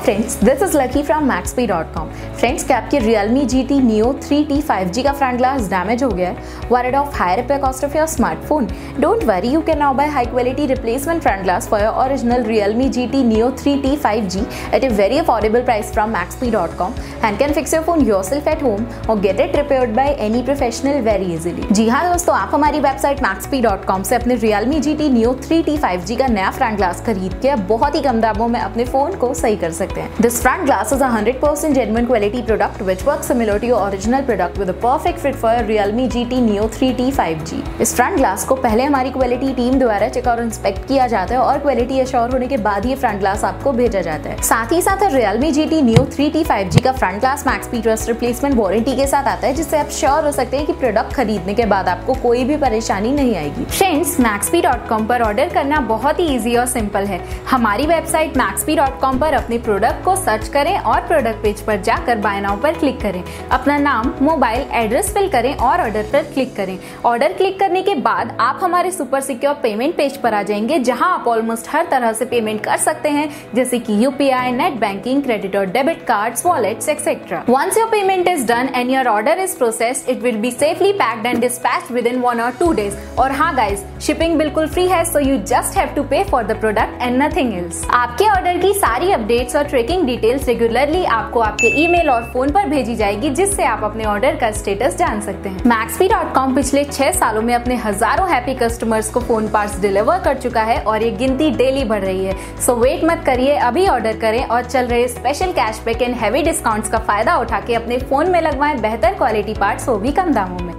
Friends, this is Lucky from maxp.com। Friends, क्या आपके Realme GT Neo 3T 5G का front glass damage हो गया है? Worried of high repair cost of your smartphone? Don't worry, you can now buy high quality replacement front glass for your original Realme GT Neo 3T 5G at a very affordable price from maxp.com and can fix your phone yourself at home or get it repaired by any professional very easily। जी हाँ दोस्तों, आप हमारी website maxp.com से अपने Realme GT Neo 3T 5G का नया front glass खरीद के बहुत ही कम दामों में अपने फोन को सही कर सकते हैं। This front glass is a 100% genuine quality product which works similar to your original product with a perfect fit for your Realme GT Neo 3T 5G। इस फ्रंट ग्लास को पहले हमारी क्वालिटी टीम द्वारा चेक और inspect किया जाता है और क्वालिटी एश्योर होने के बाद ये फ्रंट ग्लास आपको भेजा जाता है। साथ ही साथ Realme GT Neo 3T 5G का front glass Maxp trust replacement warranty के साथ आता है, जिससे आप श्योर हो सकते हैं कि प्रोडक्ट खरीदने के बाद आपको कोई भी परेशानी नहीं आएगी। फ्रेंड्स, maxp.com पर ऑर्डर करना बहुत ही इजी और सिंपल है। हमारी वेबसाइट maxp.com पर अपने प्रोडक्ट को सर्च करें और प्रोडक्ट पेज पर जाकर बाय नाउ पर क्लिक करें। अपना नाम, मोबाइल एड्रेस फिल करें और ऑर्डर पर क्लिक करें। ऑर्डर क्लिक करने के बाद आप हमारे सुपर सिक्योर पेमेंट पेज पर आ जाएंगे, जहां आप ऑलमोस्ट हर तरह से पेमेंट कर सकते हैं, जैसे कि UPI, नेट बैंकिंग, क्रेडिट और debit cards, wallets etcetera. Once your payment is done and your order is processed, it will be safely packed and dispatched within 1 or 2 days। और हाँ गाइस, शिपिंग बिल्कुल free है, so you just have to pay for the product and nothing else। आपके order की सारी updates और tracking details regularly आपको आपके ईमेल और फोन पर भेजी जाएगी, जिससे आप अपने ऑर्डर का स्टेटस जान सकते हैं। maxp.com पिछले 6 सालों में अपने हजारों हैप्पी कस्टमर्स को फोन पार्ट्स डिलीवर कर चुका है और ये गिनती डेली बढ़ रही है। सो वेट मत करिए, अभी ऑर्डर करें और चल रहे special cashback and heavy discounts का फायदा उठा के अपने फोन में लगवाएं बेहतर क्वालिटी पार्ट्स, वो भी कम दामों में।